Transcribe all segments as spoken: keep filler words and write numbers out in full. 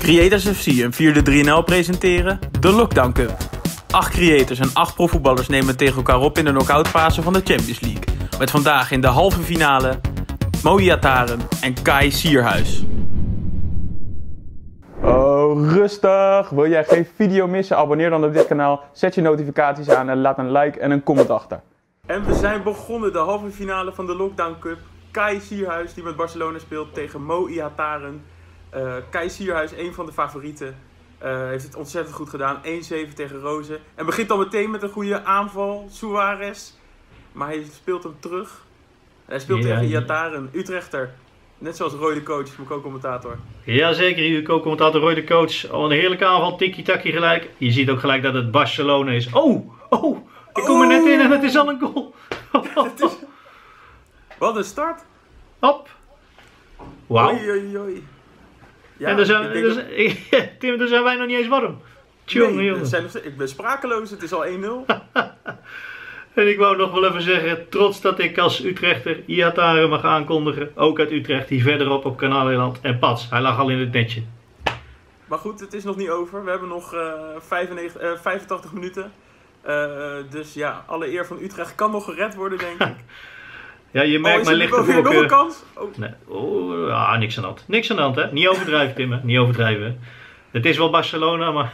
Creators F C en vierde drie N L presenteren de Lockdown Cup. Acht creators en acht profvoetballers nemen tegen elkaar op in de knock-outfase van de Champions League. Met vandaag in de halve finale Mo Ihataren en Kai Sierhuis. Oh, rustig! Wil jij geen video missen? Abonneer dan op dit kanaal, zet je notificaties aan en laat een like en een comment achter. En we zijn begonnen, de halve finale van de Lockdown Cup. Kai Sierhuis, die met Barcelona speelt, tegen Mo Ihataren. Uh, Kai Sierhuis, een van de favorieten, uh, heeft het ontzettend goed gedaan. één zeven tegen Rozen. En begint al meteen met een goede aanval, Suarez. Maar hij speelt hem terug. Hij speelt ja, tegen Ihataren, Utrechter. Net zoals Roy de coach, mijn co-commentator. Jazeker, uw co-commentator Roy de coach. Al een heerlijke aanval, tiki-taki gelijk. Je ziet ook gelijk dat het Barcelona is. Oh, oh, ik kom er net in en het is al een goal. is... Wat een start. Hop. Wauw. Oei, oei, oei. Ja, en dan zijn, ik dus, dat... Tim, dan zijn wij nog niet eens warm. Tjonge, nee, jongen. Zijn nog... Ik ben sprakeloos, het is al één nul. En ik wou nog wel even zeggen, trots dat ik als Utrechter Ihataren mag aankondigen. Ook uit Utrecht, hier verderop op Kanaleiland. En pats, hij lag al in het netje. Maar goed, het is nog niet over. We hebben nog uh, vijfennegentig, uh, vijfentachtig minuten. Uh, dus ja, alle eer van Utrecht kan nog gered worden, denk ik. Ja, je merkt oh, mijn lichte voorkeur. Nog een kans? Oh. Nee. Oh, ah, niks aan de hand. Niks aan de hand, hè. Niet overdrijven, Tim, hè. Niet overdrijven. Het is wel Barcelona, maar...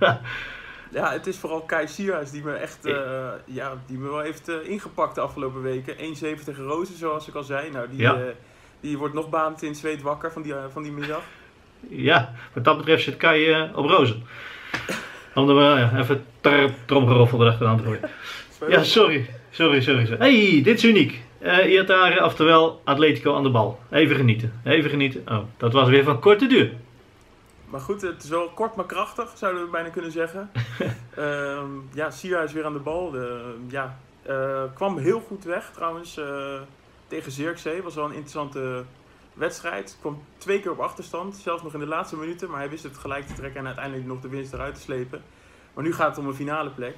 Ja, het is vooral Kai Sierhuis die me echt uh, ja, die me wel heeft uh, ingepakt de afgelopen weken. één zeven tegen Rozen, zoals ik al zei. Nou, die, ja. uh, die wordt nog baand in zweet wakker van die, uh, van die middag. Ja, wat dat betreft zit Kai uh, op Rozen. Om er uh, ja, even tromgeroffel erachteraan te gooien. Ja, sorry. Sorry, sorry. sorry. Hey, dit is uniek. Uh, Ihataren, oftewel Atletico aan de bal. Even genieten. Even genieten. Oh, dat was weer van korte duur. Maar goed, het is wel kort maar krachtig, zouden we bijna kunnen zeggen. uh, ja, Sierhuis weer aan de bal. De, ja, uh, kwam heel goed weg trouwens uh, tegen Zirkzee. Was wel een interessante wedstrijd. Kwam twee keer op achterstand, zelfs nog in de laatste minuten. Maar hij wist het gelijk te trekken en uiteindelijk nog de winst eruit te slepen. Maar nu gaat het om een finale plek.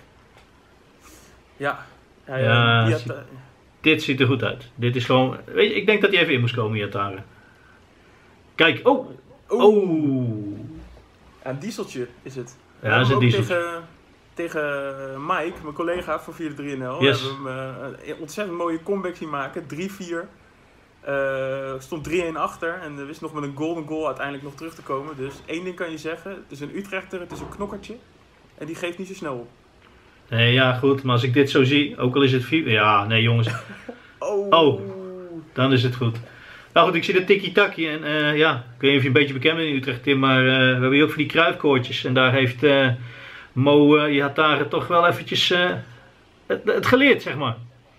Ja, ja, ja uh, had, uh, dit ziet er goed uit. Dit is gewoon... Weet je, ik denk dat hij even in moest komen, Ihataren. Kijk, oh! Oh! Ja, een dieseltje is het. Ja, dat is een dieseltje. Tegen, tegen Mike, mijn collega van vierde drie N L, yes. hebben we hem uh, een ontzettend mooie comeback zien maken. drie vier. Uh, stond drie een achter en wist nog met een golden goal uiteindelijk nog terug te komen. Dus één ding kan je zeggen, het is een Utrechter, het is een knokkertje. En die geeft niet zo snel op. Nee, ja goed, maar als ik dit zo zie, ook al is het vier... Ja, nee jongens. oh. oh, dan is het goed. Nou goed, ik zie de tiki-taki en uh, ja, ik weet niet of je een beetje bekend bent in Utrecht, Tim, maar uh, we hebben hier ook van die kruifkoortjes. En daar heeft uh, Mo uh, Ihataren toch wel eventjes uh, het, het geleerd, zeg maar.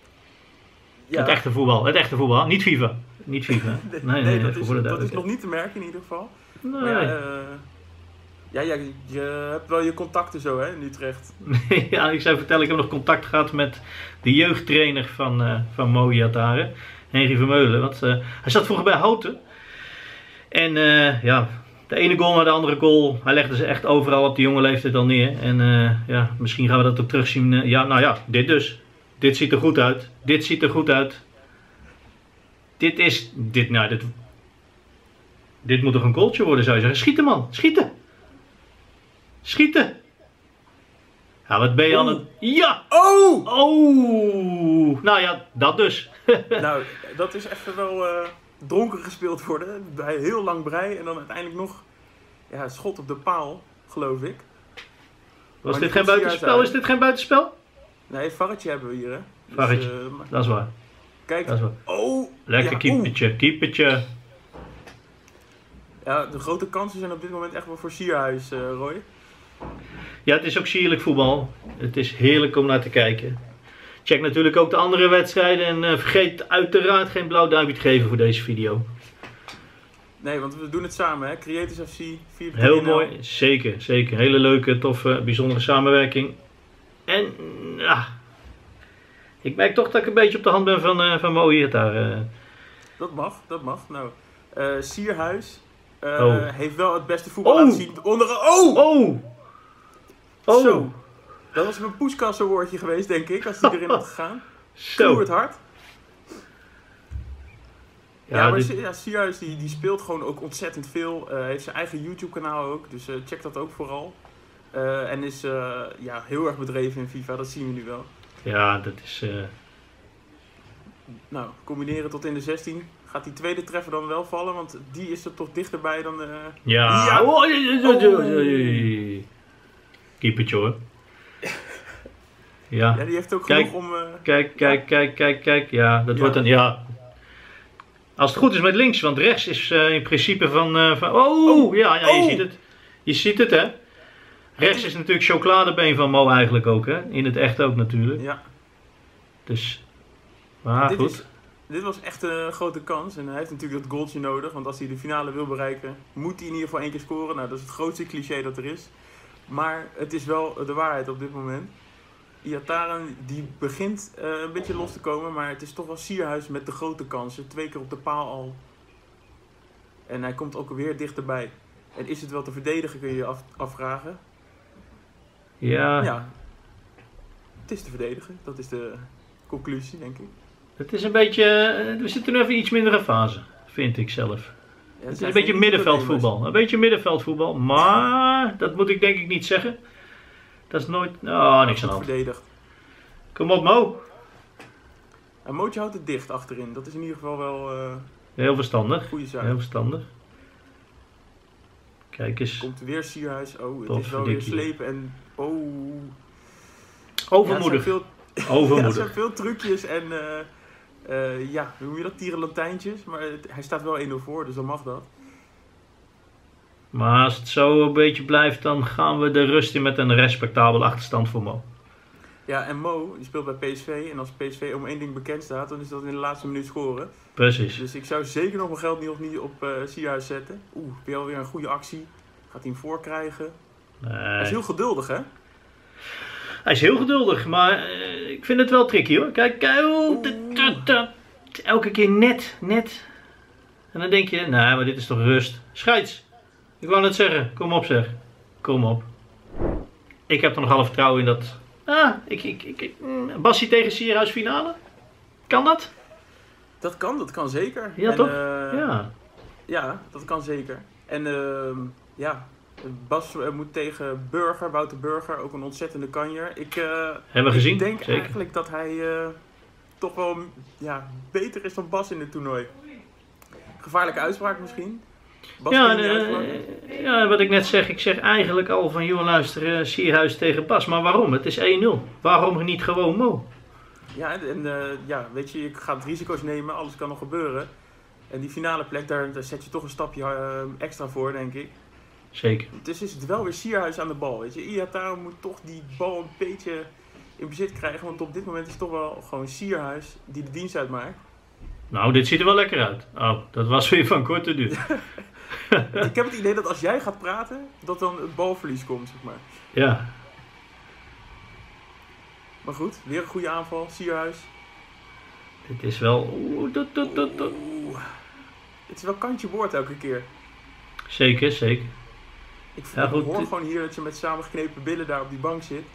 Ja. Het echte voetbal, het echte voetbal, niet FIFA. Niet FIFA. nee, nee, nee, nee, dat, is, dat is nog niet te merken in ieder geval. Nee. Maar ja, uh, ja, ja, je hebt wel je contacten zo hè, in Utrecht. Ja, ik zou vertellen, ik heb nog contact gehad met de jeugdtrainer van, uh, van Mo Ihataren. Henry Vermeulen, want uh, hij zat vroeger bij Houten. En uh, ja, de ene goal naar de andere goal, hij legde ze echt overal op de jonge leeftijd al neer. En uh, ja, misschien gaan we dat ook terugzien. Uh, ja, nou ja, dit dus. Dit ziet er goed uit. Dit ziet er goed uit. Dit is, dit, nou, dit, dit moet toch een goaltje worden, zou je zeggen. Schieten man, schieten. Schieten. Ja, wat ben je aan het... Ja! Oh! Oh! Nou ja, dat dus. Nou, dat is even wel uh, dronken gespeeld worden. Bij heel lang brei en dan uiteindelijk nog ja, het schot op de paal, geloof ik. Was maar dit geen buitenspel? Is dit geen buitenspel? Nee, varretje hebben we hier, hè. Dus, varretje, uh, dat is waar. Kijk, dat is waar. Oh! Lekker ja, keepertje, oh. keepertje. Ja, de grote kansen zijn op dit moment echt wel voor Sierhuis, uh, Roy. Ja, het is ook sierlijk voetbal. Het is heerlijk om naar te kijken. Check natuurlijk ook de andere wedstrijden en uh, vergeet uiteraard geen blauw duimpje te geven voor deze video. Nee, want we doen het samen, hè? Creators F C, vierde Heel mooi, zeker, zeker. Hele leuke, toffe, bijzondere samenwerking. En, ja, ik merk toch dat ik een beetje op de hand ben van, uh, van Mo Ihataren. Uh. Dat mag, dat mag. Nou, uh, Sierhuis uh, oh. heeft wel het beste voetbal oh. laten zien. Onder... Oh! Oh! Oh! Zo. Dat was mijn poeskassenwoordje geweest, denk ik, als die erin had gegaan. Zo. Kloer het hard. Ja, Ja, maar dit- Si- ja, Sierhuis die, die speelt gewoon ook ontzettend veel. Hij heeft zijn eigen YouTube kanaal ook, dus eh, check dat ook vooral. Eh, en is eh, ja, heel erg bedreven in FIFA, dat zien we nu wel. ja, dat is... eh, Nou, combineren tot in de zestien. Gaat die tweede treffer dan wel vallen? Want die is er toch dichterbij dan... eh, Ja, Ja. oh, oei, oei, oei, oei, oei. Keepertje hoor. Ja, Ja, die heeft ook Kijk. genoeg om... eh, kijk, kijk, kijk, kijk, kijk. Ja, dat Ja. wordt een, ja. Als het goed is met links, want rechts is eh, in principe van, eh, van oh, Oh. ja, ja, je Oh. ziet het. Je ziet het hè. Rechts is natuurlijk chocoladebeen van Mo eigenlijk ook hè. In het echt ook natuurlijk. ja, Dus, maar dit, goed. is, dit was echt een grote kans. En hij heeft natuurlijk dat goaltje nodig. Want als hij de finale wil bereiken, moet hij in ieder geval één keer scoren. Nou, dat is het grootste cliché dat er is. Maar het is wel de waarheid op dit moment. Iataren die begint eh, een beetje los te komen, maar het is toch wel Sierhuis met de grote kansen. Twee keer op de paal al. En hij komt ook weer dichterbij. En is het wel te verdedigen, kun je je af, afvragen. Ja, Ja, het is te verdedigen. Dat is de conclusie, denk ik. het is een beetje, eh, we zitten nu even iets mindere fase, vind ik zelf. Ja, Het is een beetje middenveldvoetbal. Een beetje middenveldvoetbal, maar dat moet ik denk ik niet zeggen. Dat is nooit, oh, niks aan de hand. Verdedigd. Kom op Mo. En Mootje houdt het dicht achterin. Dat is in ieder geval wel eh, Heel verstandig. een goede zaak. Heel verstandig. Kijk eens. Komt weer Sierhuis. Oh, het Tot is wel weer verdikkie. slepen en... Oh... Overmoedig. Ja, er zijn veel, ja, er Overmoedig. zijn veel trucjes en... eh, eh, ja, hoe noem je dat? Tierenlantijntjes. Maar het- hij staat wel één nul voor, dus dan mag dat. Maar als het zo een beetje blijft, dan gaan we de rust in met een respectabele achterstand voor Mo. Ja, en Mo, die speelt bij P S V. En als P S V om één ding bekend staat, dan is dat in de laatste minuut scoren. Precies. Dus ik zou zeker nog mijn geld niet, of niet op eh Sierhuis zetten. Oeh, weer alweer een goede actie. Gaat hij hem voorkrijgen. Hij is Nee. heel geduldig, hè? Hij is heel geduldig, maar eh, ik vind het wel tricky hoor. Kijk, kijk. Oh, tut, tut, tut. Elke keer net, net. En dan denk je, nee, maar dit is toch rust. Scheids. Ik wou net zeggen, kom op zeg. Kom op. Ik heb er nog alle vertrouwen in dat... Ah, ik, ik, ik, ik mm, Bassie tegen Sierhuis finale? Kan dat? Dat kan, dat kan zeker. Ja, En, toch? eh, Ja. Ja, dat kan zeker. En ehm, ja, Bas eh, moet tegen Burger, Wouter Burger, ook een ontzettende kanjer. Ik, eh, Hebben we gezien, ik denk zeker. eigenlijk dat hij eh, toch wel ja, beter is dan Bas in het toernooi. Gevaarlijke uitspraak misschien. Bas Ja, kan je en, niet eh, uitspraken. ja, wat ik net zeg, ik zeg eigenlijk al van, joh luister, eh, Sierhuis tegen Bas. Maar waarom? Het is één nul. Waarom niet gewoon Mo? Ja, en en, eh, ja, weet je, je gaat risico's nemen, alles kan nog gebeuren. En die finale plek, daar, daar zet je toch een stapje eh, extra voor, denk ik. Zeker. Dus is het wel weer Sierhuis aan de bal, weet je. Iataren moet toch die bal een beetje in bezit krijgen, want op dit moment is het toch wel gewoon Sierhuis die de dienst uitmaakt. Nou, dit ziet er wel lekker uit. Oh, dat was weer van korte duur. Ik heb het idee dat als jij gaat praten, dat dan het balverlies komt, zeg maar. Ja. Maar goed, weer een goede aanval, Sierhuis. Dit is wel... Oeh, dat, dat, dat, dat. Oeh. Het is wel kantje boord elke keer. Zeker, zeker. Ik Ja, goed. hoor gewoon hier dat je met samengeknepen billen daar op die bank zit.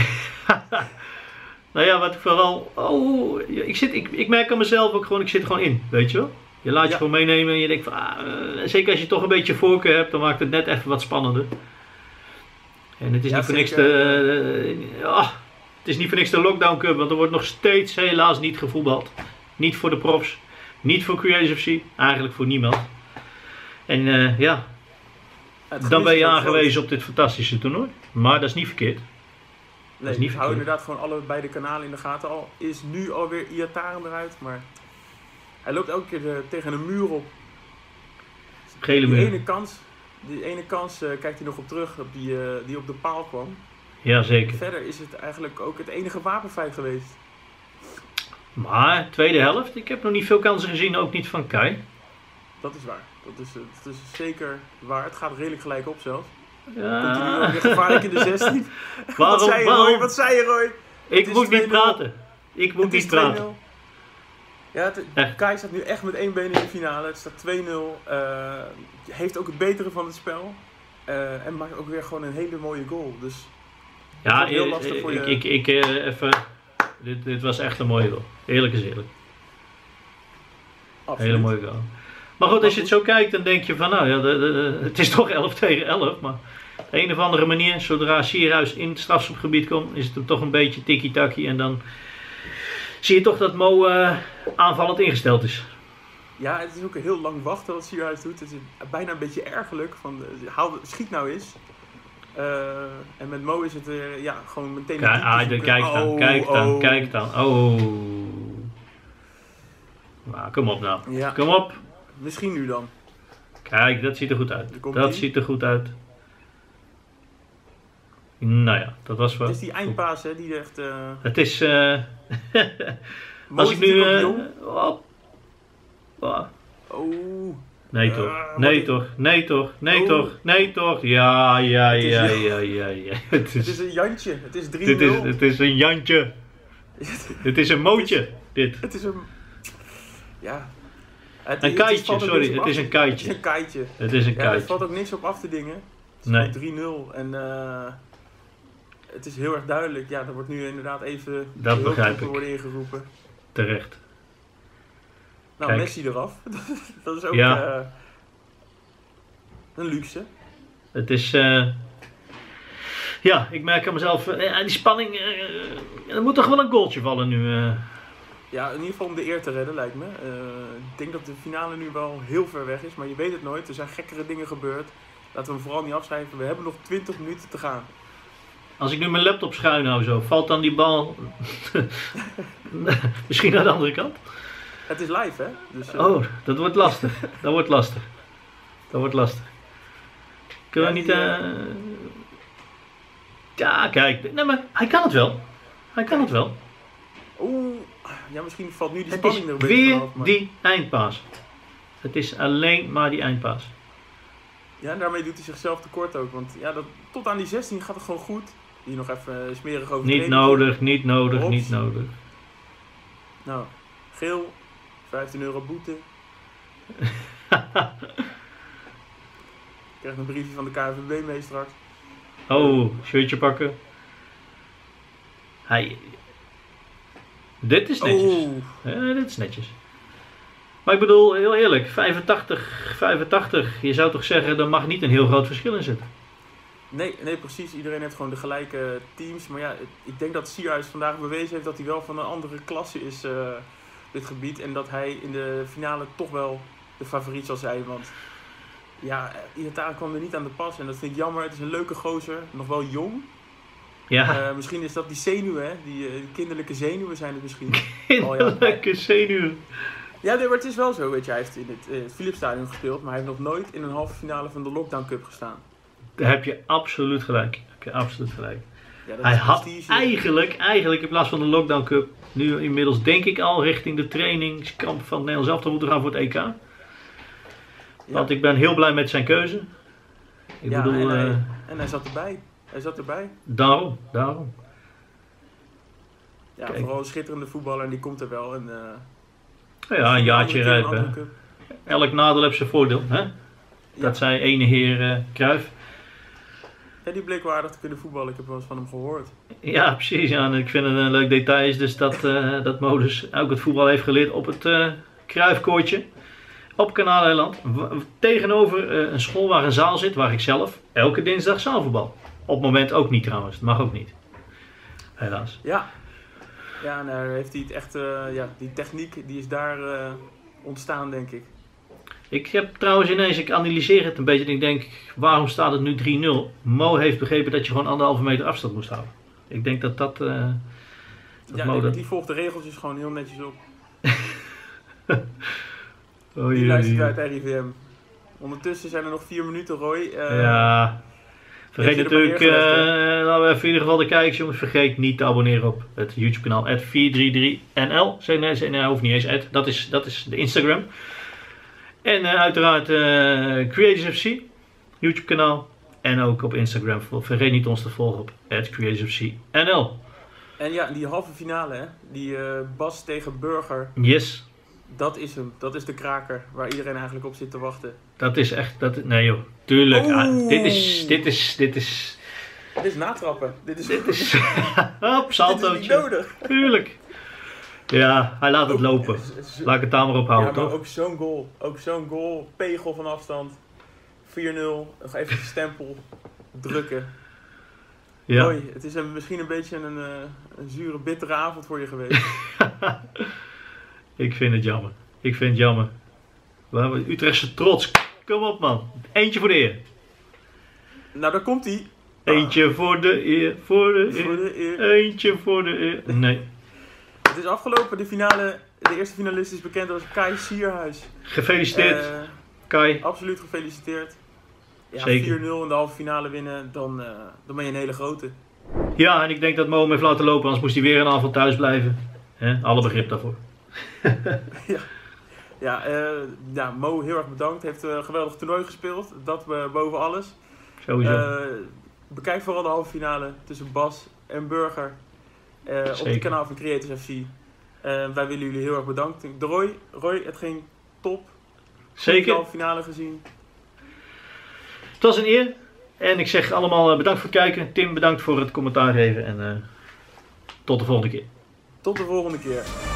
Nou ja, wat ik vooral... Oh, ik, zit, ik, ik merk aan mezelf ook gewoon, ik zit er gewoon in, weet je wel? Je laat je Ja. gewoon meenemen en je denkt van... Ah, eh, zeker als je toch een beetje voorkeur hebt, dan maakt het net even wat spannender. En het is Ja, niet voor niks zeker. de... eh, ah, het is niet voor niks de Lockdown Cup, want er wordt nog steeds helaas niet gevoetbald. Niet voor de profs, niet voor Q S F C, eigenlijk voor niemand. En eh, ja, Het dan gemis ben is je ook aangewezen op dit fantastische toernooi. Maar dat is niet verkeerd. groot. dat Nee, is niet ik hou verkeerd. inderdaad gewoon alle beide kanalen in de gaten. Al is nu alweer Iataren eruit, maar hij loopt elke keer de- tegen een muur op. Gele Die muur. ene kans, die ene kans eh, kijkt hij nog op terug, op die, eh, die op de paal kwam. Ja, zeker. Verder is het eigenlijk ook het enige wapenfeit geweest. Maar, tweede helft, ik heb nog niet veel kansen gezien, ook niet van Kai. Dat is waar. Dat is, eh, dat is zeker waar. Het gaat redelijk gelijk op zelfs. Komt hij nu Ja. weer gevaarlijk in de zestien? Wat Waarom, zei je, Roy? waarom? Wat zei je, Roy? Ik is moet niet twee nul. praten. Ik moet Het is niet praten. twee nul. Ja, het, Echt. Kai staat nu echt met één been in de finale. Het staat twee nul. Eh, heeft ook het betere van het spel. Eh, en maakt ook weer gewoon een hele mooie goal. Dus Ja, wordt heel eh, lastig voor ik, je- ik, ik, eh, even... Dit, dit was echt een mooie goal. Eerlijk is eerlijk. Absoluut. Hele mooie goal. Maar goed, als je het zo kijkt, dan denk je van, nou ja, de, de, de, het is toch elf tegen elf. Maar op een of andere manier, zodra Sierhuis in het strafschopgebied komt, is het hem toch een beetje tikkie-takkie. En dan zie je toch dat Mo uh, aanvallend ingesteld is. Ja, het is ook een heel lang wachten wat Sierhuis doet. Het is bijna een beetje ergerlijk. Van, haal, schiet nou eens. Uh, en met Mo is het uh, ja, gewoon meteen... Kijk, ah, de, kijk dan, oh, kijk dan, oh. kijk dan. Oh. Nou, kom op nou. Ja. Kom op. Misschien nu dan. Kijk, dat ziet er goed uit. Dat die. ziet er goed uit. Nou ja, dat was wel... Het is die eindpaas, hè, die echt... Uh... Het is... Uh... Als ik nu... Uh... Oh. Oh. Oh. Nee toch, uh, nee ik... toch, nee toch, nee oh. toch, nee toch. Ja, ja, ja, ja, ja, ja. Het is, het is een Jantje, het is drie nul. Het is, het is een Jantje. Het is een Mootje, het is, dit. Het is een... Ja... Het, een kaitje, sorry, het is een kaitje. Het is een kaitje. Het is een ja, kaitje. Er valt ook niks op af te dingen. Het is nee. drie nul en uh, het is heel erg duidelijk. Ja, er wordt nu inderdaad even dat begrijp ik. worden ingeroepen. Terecht. Nou, Kijk. Messi eraf. Dat is ook ja. uh, een luxe. Het is... Uh, ja, ik merk aan mezelf, uh, die spanning, uh, er moet toch wel een goaltje vallen nu. Uh. Ja, in ieder geval om de eer te redden, lijkt me. Uh, ik denk dat de finale nu wel heel ver weg is, maar je weet het nooit. Er zijn gekkere dingen gebeurd. Laten we hem vooral niet afschrijven. We hebben nog twintig minuten te gaan. Als ik nu mijn laptop schuin hou zo, valt dan die bal misschien naar de andere kant? Het is live, hè? Dus, uh... Oh, dat wordt lastig. Dat wordt lastig. Dat wordt lastig. Kunnen we ja, niet... Uh... Ja, kijk. Nee, maar hij kan het wel. Hij kan het wel. Oeh. Ja, misschien valt nu die het spanning er een beetje weer vanaf, maar... die eindpaas. Het is alleen maar die eindpaas. Ja, en daarmee doet hij zichzelf tekort ook. Want ja, dat, tot aan die zestien gaat het gewoon goed. Hier nog even smerig over. Niet nodig, niet nodig, Ops. niet nodig. Nou, geel. vijftien euro boete. Ik krijg een briefje van de K N V B mee straks. Oh, shirtje pakken. Hij... Dit is netjes. Oh. Ja, dit is netjes. Maar ik bedoel, heel eerlijk, vijfentachtig, vijfentachtig, je zou toch zeggen, er mag niet een heel groot verschil in zitten. Nee, nee, precies. Iedereen heeft gewoon de gelijke teams. Maar ja, ik denk dat Sierhuis vandaag bewezen heeft dat hij wel van een andere klasse is, uh, dit gebied. En dat hij in de finale toch wel de favoriet zal zijn. Want ja, Iataren kwam er niet aan de pas. En dat vind ik jammer. Het is een leuke gozer, nog wel jong. Ja. Uh, misschien is dat die zenuwen, hè? Die, uh, die kinderlijke zenuwen zijn het misschien. Kinderlijke oh, ja. zenuwen. Ja, nee, maar het is wel zo, weet je. Hij heeft in het, uh, het Philipsstadion gespeeld, maar hij heeft nog nooit in een halve finale van de Lockdown Cup gestaan. Daar heb je absoluut gelijk. Heb je absoluut gelijk. Ja, hij had eigenlijk, eigenlijk in plaats van de Lockdown Cup, nu inmiddels denk ik al richting de trainingskamp van het Nederlands elftal moeten gaan voor het E K. Ja. Want ik ben heel blij met zijn keuze. Ik ja, bedoel, en, hij, uh, en hij zat erbij. Hij zat erbij. Daarom, daarom. Ja, Kijk. Vooral een schitterende voetballer en die komt er wel. En, uh, ja, een jaartje rijpen. Elk nadeel heeft zijn voordeel. Hè? Ja. Dat zei ene heer uh, Cruijff. Ja, die bleek waardig te kunnen voetballen. Ik heb wel eens van hem gehoord. Ja, precies. Ja. En ik vind het een leuk detail is dus dat, uh, dat Modus ook het voetbal heeft geleerd op het uh, Cruijffkoortje. Op Kanaleiland. Tegenover uh, een school waar een zaal zit, waar ik zelf elke dinsdag zaalvoetbal. Op het moment ook niet trouwens, dat mag ook niet. Helaas. Ja, ja en nou heeft hij het echt, uh, ja, die techniek die is daar uh, ontstaan denk ik. Ik heb trouwens ineens, ik analyseer het een beetje en ik denk, waarom staat het nu drie nul? Mo heeft begrepen dat je gewoon anderhalve meter afstand moest houden. Ik denk dat dat... Uh, dat ja, Mo die, die volgt de regeltjes gewoon heel netjes op. oh, die luistert uit R I V M. Ondertussen zijn er nog vier minuten, Roy. Uh, ja... Vergeet natuurlijk, uh, laten we even in ieder geval de kijkers jongens, vergeet niet te abonneren op het YouTube kanaal at vier drie drie N L. Nee, nee, hoeft niet eens, at. Dat, is, dat is de Instagram. En uh, uiteraard uh, Creators F C, YouTube kanaal. En ook op Instagram, vergeet niet ons te volgen op at Creators F C N L. En ja, die halve finale, hè? Die uh, Bas tegen Burger. Yes. Dat is hem, dat is de kraker waar iedereen eigenlijk op zit te wachten. Dat is echt, dat, nee joh, tuurlijk. Ah, dit is, dit is, dit is... Dit is natrappen. Dit is... Dit is... Hop, saltootje. Dit is niet nodig. Tuurlijk. Ja, hij laat het lopen. Laat ik het daar maar op houden, ja, maar toch? ook zo'n goal. Ook zo'n goal. Pegel van afstand. vier nul. Nog even de stempel drukken. Ja. Mooi. Het is een, misschien een beetje een, uh, een zure, bittere avond voor je geweest. Ik vind het jammer. Ik vind het jammer. We hebben Utrechtse trots. Kom op, man. Eentje voor de eer. Nou, daar komt hij. Eentje ah. voor de eer. Voor de eer. Voor de eer. Eentje voor de eer. Nee. Het is afgelopen. De finale. De eerste finalist is bekend als Kai Sierhuis. Gefeliciteerd, uh, Kai. Absoluut gefeliciteerd. Ja, Zeker. vier nul in de halve finale winnen, dan, uh, dan ben je een hele grote. Ja, en ik denk dat Mo hem heeft laten lopen, anders moest hij weer een avond thuis blijven. He? Alle begrip daarvoor. ja, ja, uh, ja, Mo heel erg bedankt. Heeft een geweldig toernooi gespeeld. Dat uh, boven alles. Sowieso. Uh, bekijk vooral de halve finale tussen Bas en Burger. Uh, op het kanaal van Creators F C. Uh, wij willen jullie heel erg bedanken. De Roy, Roy, het ging top. Zeker. De halve finale gezien. Het was een eer. En ik zeg allemaal bedankt voor het kijken. Tim, bedankt voor het commentaar geven. En uh, tot de volgende keer. Tot de volgende keer.